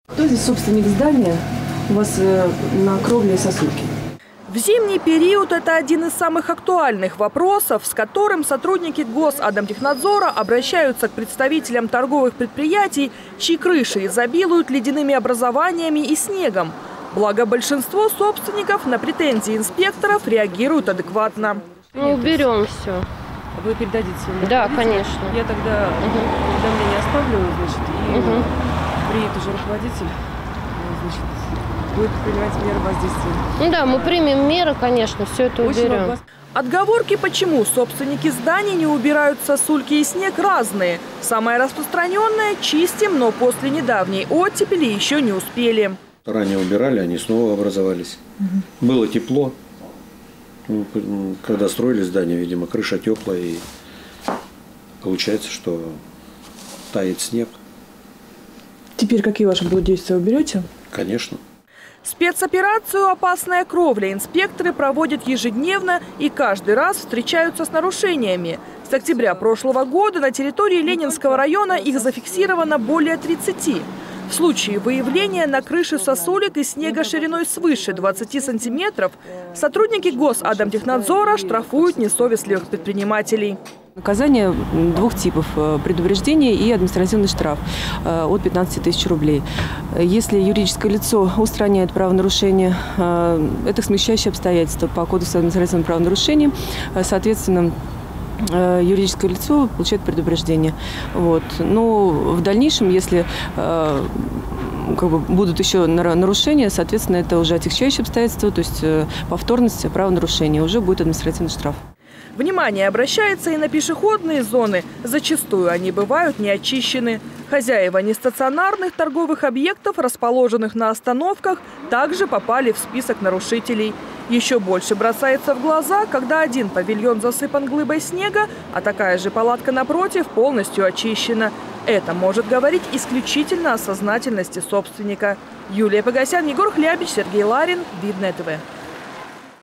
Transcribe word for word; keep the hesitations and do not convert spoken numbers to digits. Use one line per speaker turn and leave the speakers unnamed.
Кто здесь собственник здания? У вас э, на кровле сосульки.
В зимний период это один из самых актуальных вопросов, с которым сотрудники Госадомтехнадзора обращаются к представителям торговых предприятий, чьи крыши изобилуют ледяными образованиями и снегом. Благо большинство собственников на претензии инспекторов реагируют адекватно.
Мы уберем все.
Вы передадите?
Да, конечно.
Я тогда угу. уведомление оставлю, значит, и
угу.
приедет уже руководитель, значит, будет принимать меры воздействия.
Ну да, мы примем меры, конечно, все это
Очень
уберем.
много.
Отговорки, почему собственники зданий не убирают сосульки и снег, разные. Самое распространенное – чистим, но после недавней оттепели еще не успели.
Ранее убирали, они снова образовались. Угу. Было тепло. Когда строили здание, видимо, крыша теплая, и получается, что тает снег.
Теперь какие ваши будут действия? Уберете?
Конечно.
Спецоперацию «Опасная кровля» инспекторы проводят ежедневно и каждый раз встречаются с нарушениями. С октября прошлого года на территории Ленинского района их зафиксировано более тридцати. В случае выявления на крыше сосулек и снега шириной свыше двадцати сантиметров сотрудники Госадомтехнадзора штрафуют несовестливых предпринимателей.
Наказание двух типов – предупреждение и административный штраф от пятнадцати тысяч рублей. Если юридическое лицо устраняет правонарушение, это смягчающее обстоятельство по Кодексу административных правонарушений, соответственно, юридическое лицо получает предупреждение. Вот. Но в дальнейшем, если как бы, будут еще нарушения, соответственно, это уже отягчающее обстоятельство, то есть повторность правонарушения, уже будет административный штраф.
Внимание обращается и на пешеходные зоны. Зачастую они бывают не очищены. Хозяева нестационарных торговых объектов, расположенных на остановках, также попали в список нарушителей. Еще больше бросается в глаза, когда один павильон засыпан глыбой снега, а такая же палатка напротив полностью очищена. Это может говорить исключительно о сознательности собственника. Юлия Погосян, Егор Хлябич, Сергей Ларин, Видное ТВ.